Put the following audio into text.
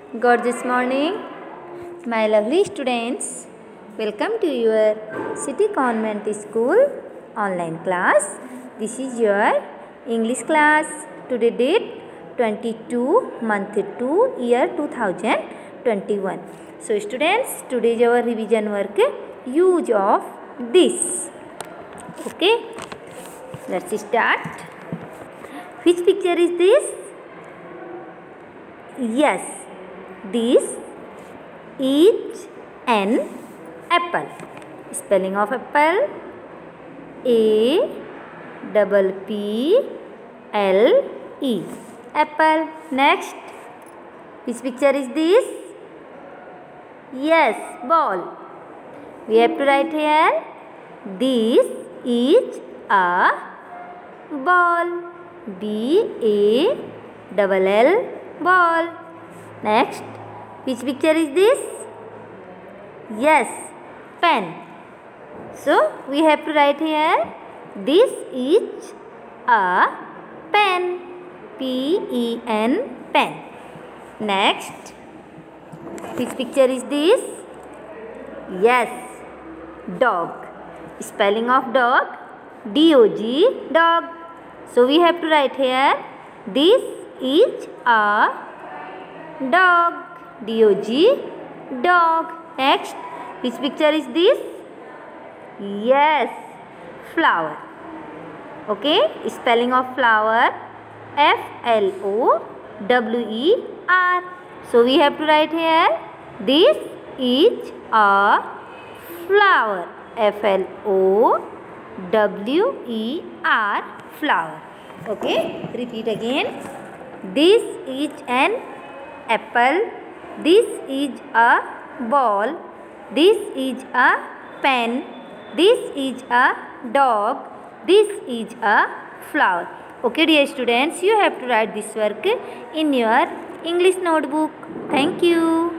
Gorgeous morning, my lovely students. Welcome to your City Convent School online class. This is your English class. Today date 22 month 2 year 2021. So students, today is our revision work use of this. Okay, let's start. Which picture is this? Yes, this is an apple. Spelling of apple: A double P L E. Apple. Next, which picture is this? Yes, ball. We have to write here. This is a ball. B A double L ball. Next, which picture is this? Yes, pen. So we have to write here. This is a pen. P-E-N, pen. Next, which picture is this? Yes, dog. Spelling of dog: D-O-G, dog. So we have to write here. This is a dog. D-O-G, dog. Next, which picture is this? Yes, flower. Okay, spelling of flower: F-L-O-W-E-R. So we have to write here. This is a flower. F-L-O-W-E-R, flower. Okay, repeat again. This is an apple. This is a ball. This is a pen. This is a dog. This is a flower. Okay, dear students, you have to write this work in your English notebook. Thank you.